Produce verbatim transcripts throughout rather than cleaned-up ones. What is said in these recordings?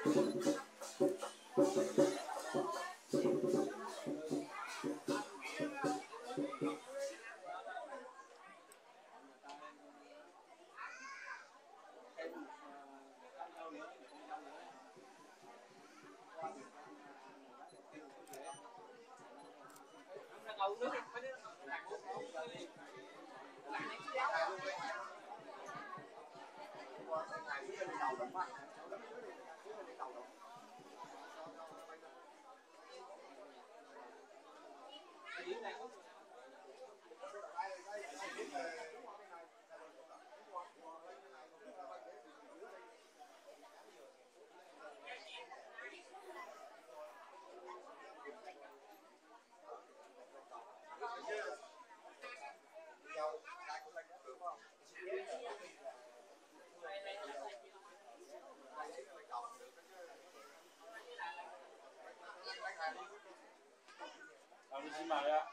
Xin mời ạ.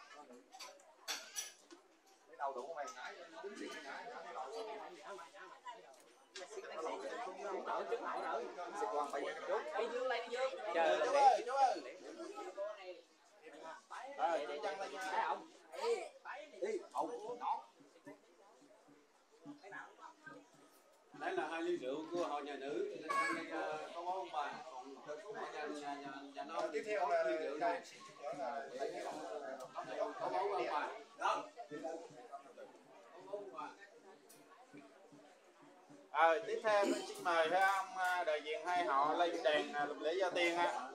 Đầu đủ mày. Chờ chú ơi, chú ơi. Ờ, đi chăng lên nha. Không. Đi, hậu nó. Đấy là hai ly rượu của họ nhà nữ, có bó ông bà. Còn nhà nhà nhà nhà nông tiếp theo là ly rượu này. Có bó ông bà. Đó. Ờ, tiếp theo mình xin mời hai ông đại diện hai họ lên đèn làm lễ gia tiên á.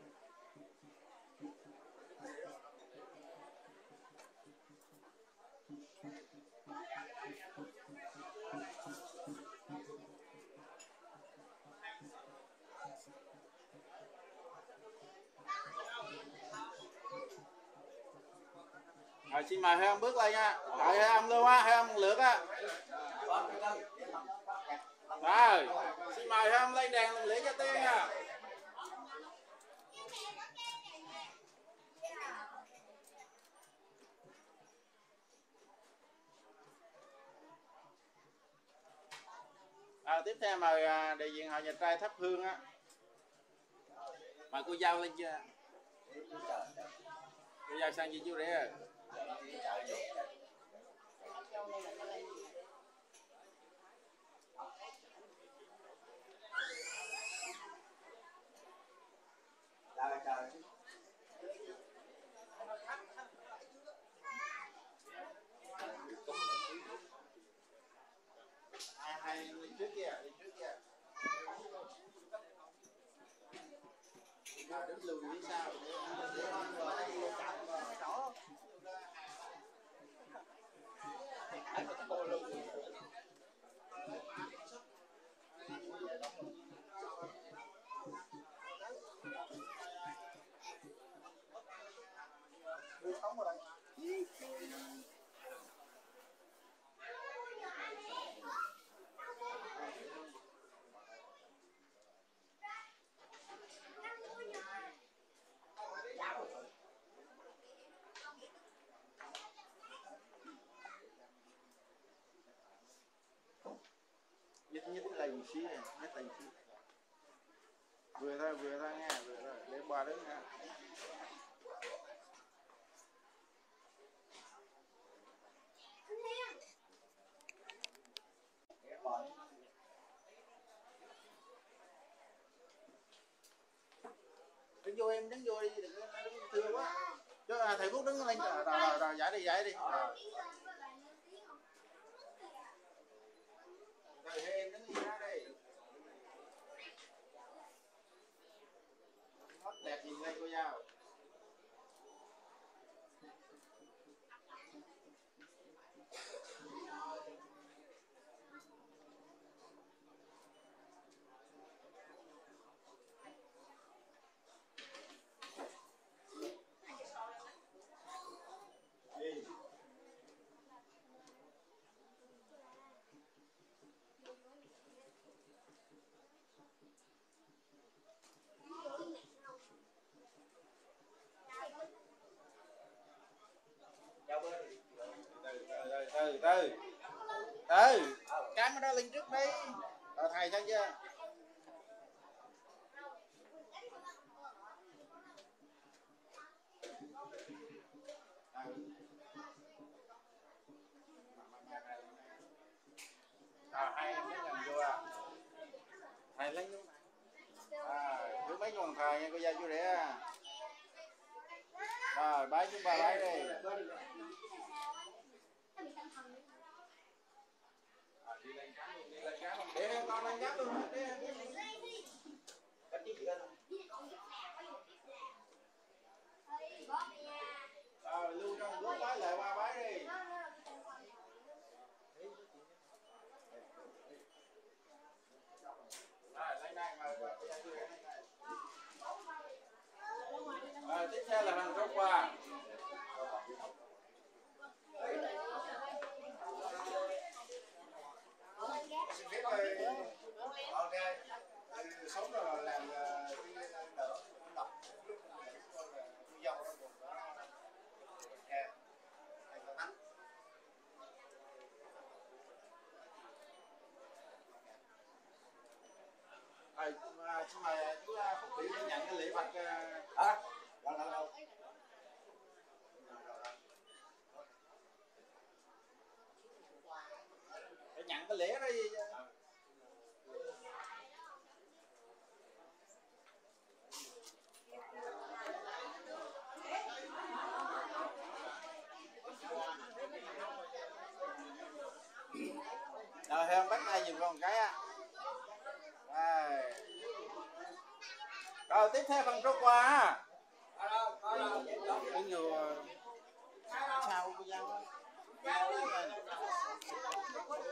Rồi, xin mời hai ông bước lên nha. Đợi hai ông luôn á, hai ông lượt á. Rồi, xin mời hai ông lên đèn làm lễ gia tiên nha. À, tiếp theo mời đại diện họ nhà trai thắp hương á. Mời cô Giao lên chưa? Cô Giao sang gì chú rể? À, hai lên trước kia, lên trước kia. À, đứng lùi phía sau để nhất nhất là gì xí này, nhất là gì xí. Vừa thôi, vừa thôi nha, vừa thôi, để bà đứng nha. Đứng vô em, đứng vô đi, đừng có đứng thưa quá. Chứ à, thầy Phúc đứng lên, rồi rồi rồi, giải đi, giải đi. Rồi em đứng đi ra đây. Hết đẹp nhìn lên cô Giao. từ từ từ cắm ở đó lên trước đi rồi thầy sang chưa thầy lấy luôn à cứ mấy con thầy nha cô gia chú rẻ rồi bái chúng bà bái đi để con lên gác luôn rồi lưu trong bước bái lại qua bái đi rồi tiếp theo là hàng rau qua xin phép ơi ok sống rồi làm đỡ đọc dâu đó buồn đó rồi xin mời chú Phúc Thủy nhận cái lễ vật à đâu đâu đâu để nhận cái lễ đó đi rồi em bắt tay dùm con cái á rồi. Rồi tiếp theo phần trôi qua cái nhiều sao của dân